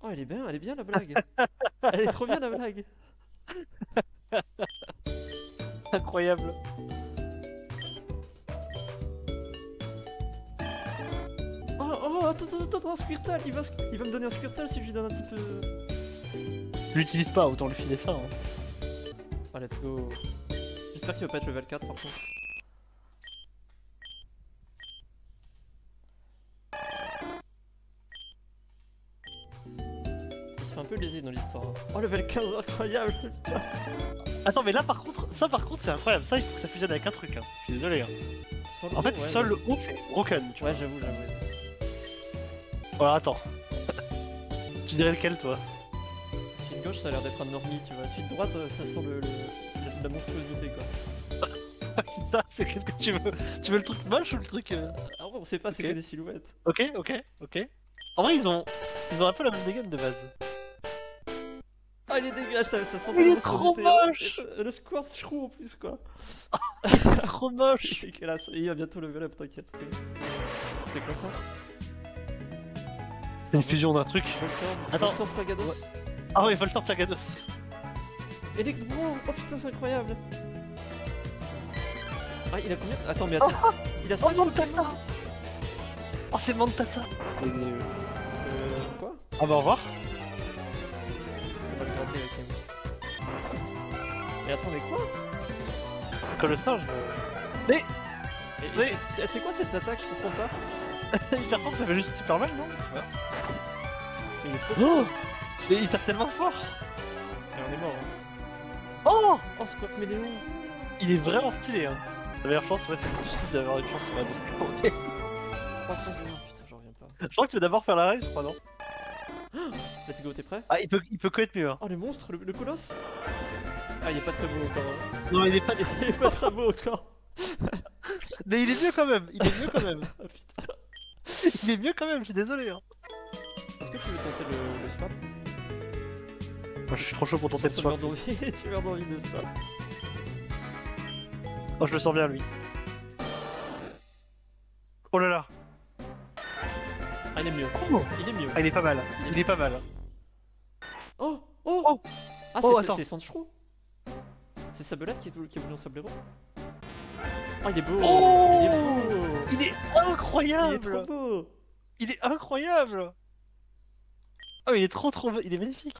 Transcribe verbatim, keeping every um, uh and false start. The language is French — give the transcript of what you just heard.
Oh, elle est bien, elle est bien la blague. Elle est trop bien la blague. Incroyable. Oh, oh, attends, attends, attends, un Squirtle, il va, il va me donner un Squirtle si je lui donne un petit peu... Je l'utilise pas, autant lui filer ça. Hein. Ah, let's go. J'espère qu'il va pas être level quatre par contre. Il se fait un peu léser dans l'histoire. Oh, level quinze, incroyable, putain. Attends, mais là par contre, ça par contre c'est incroyable. Ça, il faut que ça fusionne avec un truc. Hein. Je suis désolé. Hein. En fait, ouais, seul le haut c'est broken. Tu ouais, vois. j'avoue, j'avoue. Alors attends. Tu dirais lequel toi? Celui de gauche ça a l'air d'être un normie, tu vois. Celui de droite ça sent le, le, le- la monstruosité quoi. C'est ça, c'est qu'est-ce que tu veux? Tu veux le truc moche ou le truc. Euh... Ah ouais, on sait pas, c'est Ok. que des silhouettes. Ok, ok, ok. En vrai, ils ont, ils ont un peu la même dégaine de base. Ah, il est dégueulasse, ça, ça sent Il la est trop monstruosité, hein. moche. Et ça- Le squirt shrew en plus quoi. Il est trop moche. C'est dégueulasse. Et il va bientôt level up, t'inquiète. C'est quoi ça? C'est une fusion d'un truc. Voltorb. Attends. Voltorb Plagados. Ouais. Ah ouais, Voltorb Plagados. Electro. Oh putain, c'est incroyable. Ah, il a combien? Attends, mais attends. Il a Oh, cinq Pokémon. Mantata. Oh, c'est Mantata. Euh. Quoi? Ah bah au revoir. On va le gratter avec lui. Mais attends, mais quoi? Comme le singe. Mais. Et- et Mais- c'est- c'est- Elle fait quoi cette attaque? Je comprends pas. Hyper fort, ça fait juste super mal, non? Il est trop. Oh. Mais il tape tellement fort. Et on est mort. Hein. Oh. Oh, Squirt Médéon. Il est vraiment stylé, hein. La meilleure chance, ouais, c'est que tu cites d'avoir une chance sur la deux. Ok. trois cents secondes. Putain, j'en reviens pas. Je crois que tu veux d'abord faire la règle, je crois, non? Let's go, t'es prêt? Ah, il peut, il peut que être mieux, hein. Oh, le monstre, le, le colosse. Ah, il est pas très beau encore. Hein. Non, il est pas. Il est pas très beau encore. Mais il est mieux quand même. Il est mieux quand même. Ah putain. Il est mieux quand même. Je suis désolé. Hein. Est-ce que tu veux tenter le, le swap? Moi, je suis trop chaud pour tenter le Tu swap. meurs d'envie, tu meurs d'envie de swap. Oh, je le sens bien, lui. Oh là là. Ah, il est mieux. Oh. Il est mieux. Ah, il est pas mal. Il est pas mal. Oh, oh, Oh. Ah, Oh, c'est attends. c'est Sandshrew. C'est Sabelette qui est, qui est venu en sablero. Oh, il est beau. Oh. Il est beau. Il est incroyable. Il est trop beau. Il est incroyable. Oh, il est trop trop beau. Il est magnifique.